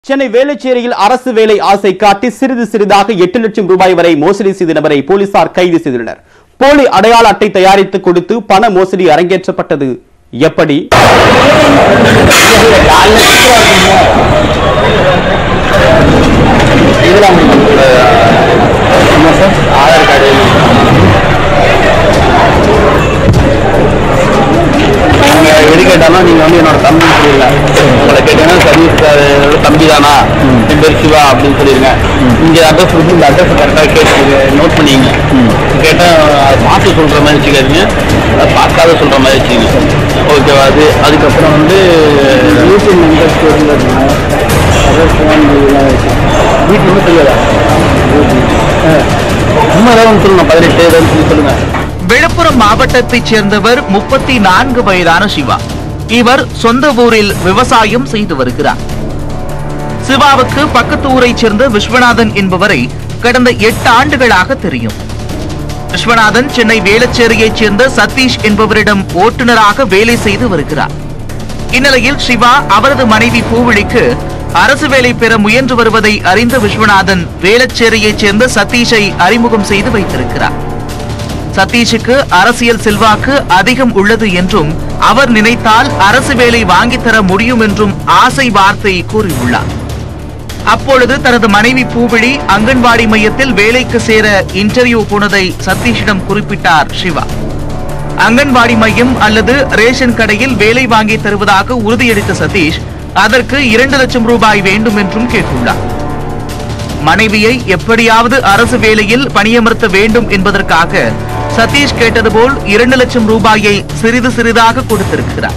சென்னை வேளச்சேரியில் அரசு வேலை ஆசை காட்டி சிறிதாக 8 லட்சம் ரூபாய் வரை மோசடி செய்த நபரை போலீசார் கைது செய்துள்ளனர். போலி அடையாள அட்டை தயாரித்து கொடுத்து பண மோசடி அரங்கேற்றப்பட்டது எப்படி? ஆதார் கார்டு கேட்டாலும் நீங்க என்னோட தம்பி சொல்லிடல. உங்களை கேட்டீங்கன்னா சர்வீஸ் தம்பி தானா, என் பேர் சிவா அப்படின்னு சொல்லிருங்க. இங்க அட்ரஸ் கொடுத்து இந்த அட்ரஸ் கரெக்டாக கேட்டு நோட் பண்ணிங்க. கேட்டால் அதை பார்த்து சொல்ற மாதிரி வச்சுக்காதீங்க, அதை பார்க்காத சொல்ற மாதிரி வச்சுக்கோங்க. ஓகேவா? அதுக்கப்புறம் யூடியூப் மெம்பர்ஸ் வீட்டில் வந்து தெரியாதா? சும்மா ஏதாவது சொல்லணும், 18 ஏதாவது சொல்லி சொல்லுங்க. விழுப்புரம் மாவட்டத்தைச் சேர்ந்தவர் 34 வயதான சிவா. இவர் சொந்த ஊரில் விவசாயம் செய்து வருகிறார். சிவாவுக்கு பக்கத்து ஊரைச் சேர்ந்த விஸ்வநாதன் என்பவரை கடந்த 8 ஆண்டுகளாக தெரியும். விஸ்வநாதன் சென்னை வேளச்சேரியைச் சேர்ந்த சதீஷ் என்பவரிடம் ஓட்டுநராக வேலை செய்து வருகிறார். இந்நிலையில் சிவா அவரது மனைவி பூவிழிக்கு அரசு வேலை பெற முயன்று வருவதை அறிந்த விஸ்வநாதன் வேளச்சேரியைச் சேர்ந்த சதீஷை அறிமுகம் செய்து வைத்திருக்கிறார். சதீஷுக்கு அரசியல் செல்வாக்கு அதிகம் உள்ளது என்றும் அவர் நினைத்தால் அரசு வேலை வாங்கித்தர முடியும் என்றும் ஆசை வார்த்தை கூறியுள்ளார். அப்பொழுது தனது மனைவி பூவிழி அங்கன்வாடி மையத்தில் வேலைக்கு சேர இன்டர்வியூ போனதை சதீஷிடம் குறிப்பிட்டார் சிவா. அங்கன்வாடி மையம் அல்லது ரேஷன் கடையில் வேலை வாங்கி தருவதாக உறுதியளித்த சதீஷ் அதற்கு 2 லட்சம் ரூபாய் வேண்டும் என்றும் கேட்டுள்ளார். மனைவியை எப்படியாவது அரசு வேலையில் பணியமர்த்த வேண்டும் என்பதற்காக சதீஷ் கேட்டது போல் 2 லட்சம் ரூபாயை சிறிதாக கொடுத்திருக்கிறார்.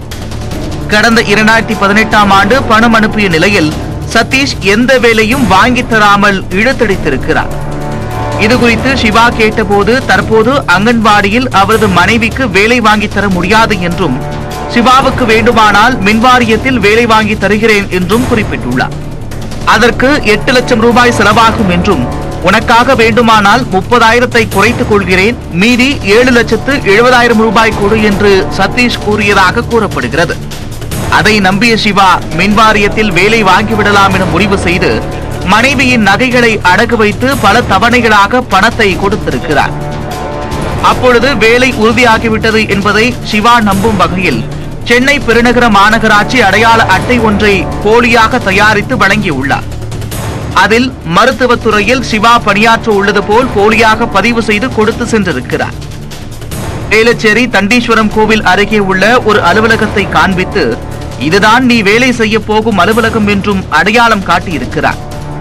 கடந்த 2018ஆம் ஆண்டு பணம் அனுப்பிய நிலையில் சதீஷ் எந்த வேலையும் வாங்கி தராமல் இழுத்தடித்திருக்கிறார். இதுகுறித்து சிவா கேட்டபோது தற்போது அங்கன்வாடியில் அவரது மனைவிக்கு வேலை வாங்கி தர முடியாது என்றும் சிவாவுக்கு வேண்டுமானால் மின்வாரியத்தில் வேலை வாங்கி தருகிறேன் என்றும் குறிப்பிட்டுள்ளார். அதற்கு 8 லட்சம் ரூபாய் செலவாகும் என்றும் உனக்காக வேண்டுமானால் 30,000 குறைத்துக் கொள்கிறேன், மீதி 7,70,000 ரூபாய் கொடு என்று சதீஷ் கூறியதாக கூறப்படுகிறது. அதை நம்பிய சிவா மின்வாரியத்தில் வேலை வாங்கிவிடலாம் என முடிவு செய்து மனைவியின் நகைகளை அடகு வைத்து பல தவணைகளாக பணத்தை கொடுத்திருக்கிறார். அப்பொழுது வேலை உறுதியாகிவிட்டது என்பதை சிவா நம்பும் வகையில் சென்னை பெருநகர மாநகராட்சி அடையாள அட்டை ஒன்றை போலியாக தயாரித்து வழங்கியுள்ளார். அதில் மருத்துவத்துறையில் சிவா பணியாற்ற உள்ளது போல் போலியாக பதிவு செய்து கொடுத்து சென்றிருக்கிறார். வேளச்சேரி தண்டீஸ்வரம் கோவில் அருகே உள்ள ஒரு அலுவலகத்தை காண்பித்து இதுதான் நீ வேலை செய்ய போகும் அலுவலகம் என்றும் அடையாளம் காட்டியிருக்கிறார்.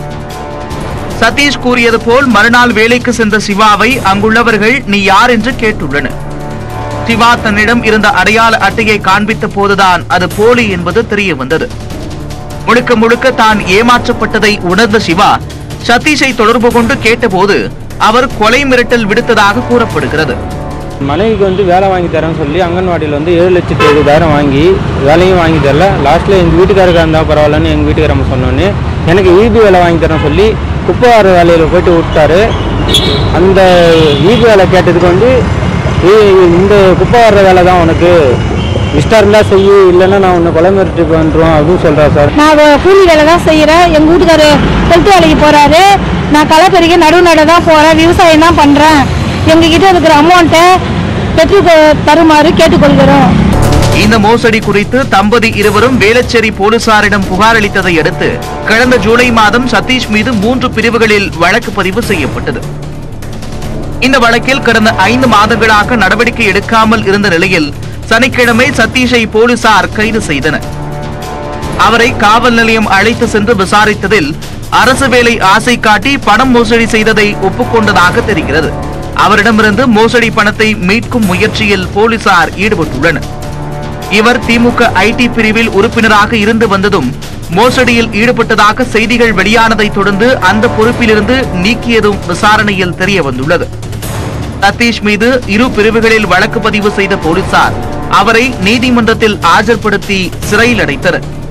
சதீஷ் கூறியது போல் மறுநாள் வேலைக்கு சென்ற சிவாவை அங்குள்ளவர்கள் நீ யார் என்று கேட்டுள்ளனர். சிவா தன்னிடம் இருந்த அடையாள அட்டையை காண்பித்த போதுதான் அது போலி என்பது தெரிய வந்தது. முழுக்க தான் ஏமாற்றப்பட்டதை உணர்ந்த சிவா சதீஷை தொடர்பு கொண்டு கேட்டபோது அவர் கொலை மிரட்டல் விடுத்ததாக கூறப்படுகிறது. மனைவிக்கு வேலை வாங்கி தரேன்னு சொல்லி அங்கன்வாடியில் 7,70,000 வாங்கி வேலையும் வாங்கி தரல. லாஸ்ட்டில் எங்கள் வீட்டுக்காரருக்கு இருந்தால் பரவாயில்லன்னு எங்கள் வீட்டுக்காரம்மா சொன்னோன்னே எனக்கு ஈபி வேலை வாங்கி தரேன்னு சொல்லி குப்பை வார வேலையில் போயிட்டு விட்டாரு. அந்த ஈபி வேலை கேட்டதுக்கு இந்த குப்பை வர்ற வேலை தான் உனக்கு இஷ்டம் இருந்தால் செய்ய, இல்லைன்னா நான் உன்னை கொலை மிரட்டி பண்ணுறோம் அப்படின்னு சொல்கிறேன் சார். நான் கூலி வேலை தான் செய்கிறேன். எங்கள் வீட்டுக்காரு கொளுத்து வேலைக்கு போகிறாரு. நான் களப்பறிக்க நடுநடை தான் போகிறேன், விவசாயம் தான் பண்ணுறேன். எங்ககிட்ட இருக்கிற அமௌண்ட்டை பெற்று தருமாறு கேட்டுக்கொள்கிறோம். இந்த மோசடி குறித்து தம்பதி இருவரும் வேளச்சேரி போலீசாரிடம் புகார் அளித்ததை அடுத்து கடந்த ஜூலை மாதம் சதீஷ் மீது 3 பிரிவுகளில் வழக்கு பதிவு செய்யப்பட்டது. இந்த வழக்கில் கடந்த 5 மாதங்களாக நடவடிக்கை எடுக்காமல் இருந்த நிலையில் சனிக்கிழமை சதீஷை போலீசார் கைது செய்தனர். அவரை காவல் நிலையம் அழைத்து சென்று விசாரித்ததில் அரசு வேலை ஆசை காட்டி பணம் மோசடி செய்ததை ஒப்புக்கொண்டதாக தெரிகிறது. அவரிடமிருந்து மோசடி பணத்தை மீட்கும் முயற்சியில் போலீசார் ஈடுபட்டுள்ளனர். இவர் திமுக ஐடி பிரிவில் உறுப்பினராக இருந்து வந்ததும் மோசடியில் ஈடுபட்டதாக செய்திகள் வெளியானதை தொடர்ந்து அந்த பொறுப்பிலிருந்து நீக்கியதும் விசாரணையில் தெரிய வந்துள்ளது. சதீஷ் மீது 2 பிரிவுகளில் வழக்கு பதிவு செய்த போலீசார் அவரை நீதிமன்றத்தில் ஆஜர்படுத்தி சிறையில் அடைத்தனர்.